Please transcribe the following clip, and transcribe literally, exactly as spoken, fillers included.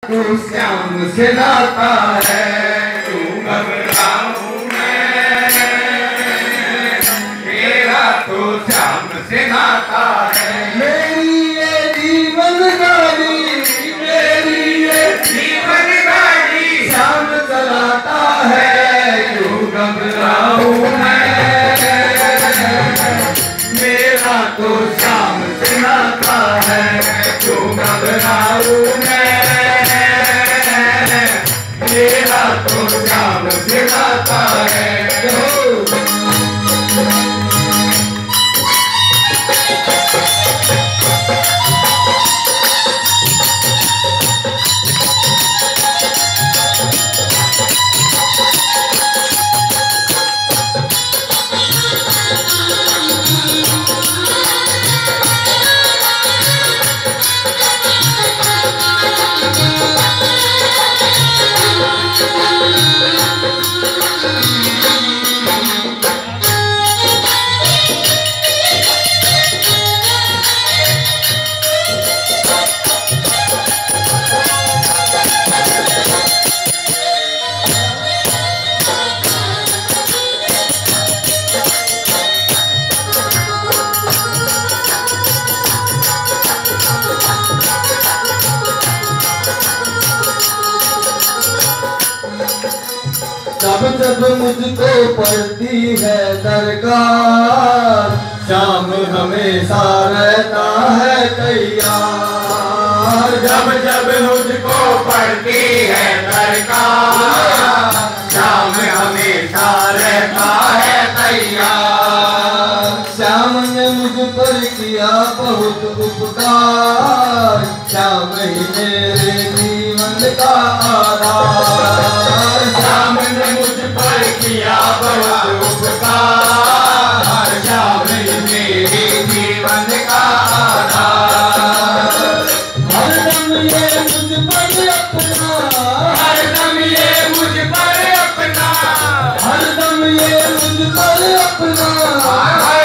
तू श्याम से नाता है, तू घबराऊं मैं, मेरा तो श्याम से नाता है। मेरी ये जीवन गाड़ी, मेरी ये जीवन गाड़ी श्याम चलाता है, तू घबराऊं मैं, मेरा तो श्याम से नाता है, तू घबराऊं मैं, मेरा तो श्याम से नाता है। जब जब मुझको पड़ती है दरकार, श्याम हमेशा रहता है तैयार। जब जब मुझको पड़ती है दरकार, श्याम हमेशा रहता है तैयार। श्याम ने मुझ पर किया बहुत उपकार, श्याम ही मेरे जीवन का आधार। श्याम ने मुझ पर किया बहुत उपकार, श्याम ही मेरे जीवन का आधार। हरदम ये मुझ पर अपना, हरदम ये मुझ पर अपना, हरदम ये मुझ पर अपना